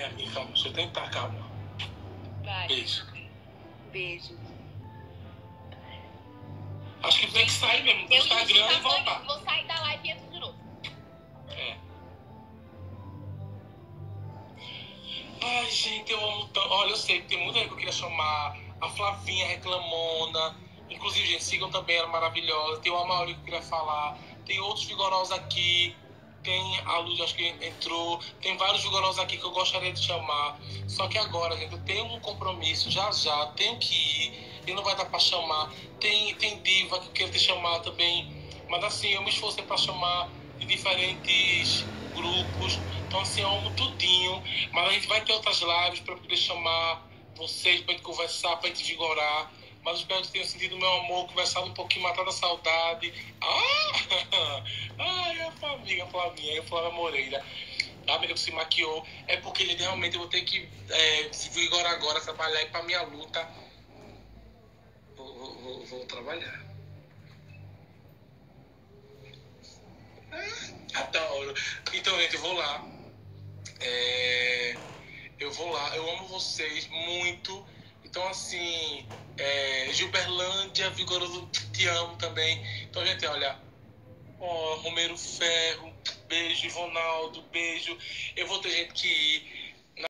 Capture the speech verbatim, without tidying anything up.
amiga, calma. Deixa eu tentar, calma. Vai. Beijo. Beijo. Acho que tem que sair mesmo do Eu Instagram e voltar. vou sair da live e entro de novo. É. Ai, gente, eu amo tanto. Olha, eu sei que tem muita gente que eu queria chamar. A Flavinha Reclamona. Inclusive, gente, sigam também, ela é maravilhosa. Tem o Amaury que eu queria falar. Tem outros vigorosos aqui. Tem a Luz, acho que entrou. Tem vários vigorosos aqui que eu gostaria de chamar. Só que agora, gente, eu tenho um compromisso já já. Tenho que ir. E não vai dar pra chamar. Tem, tem diva que eu queria ter chamado também. Mas assim, eu me esforcei pra chamar de diferentes grupos. Então assim, eu amo tudinho. Mas a gente vai ter outras lives pra poder chamar vocês, pra gente conversar, pra gente vigorar. Mas eu espero que tenham sentido o meu amor, conversado um pouquinho, matado a saudade. Ah! Ai, a família, a Flavinha, a Flávia Moreira. A amiga que se maquiou. É porque, gente, realmente eu vou ter que é, se vigorar agora, trabalhar e pra minha luta. Vou, vou, vou, vou trabalhar. Adoro. Então, gente, eu vou lá. É... Eu vou lá. Eu amo vocês muito. Então, assim, é... Gilberlândia, Vigoroso, te amo também. Então, gente, olha. Ó, Romero Ferro, beijo, Ronaldo, beijo. Eu vou ter gente que ir.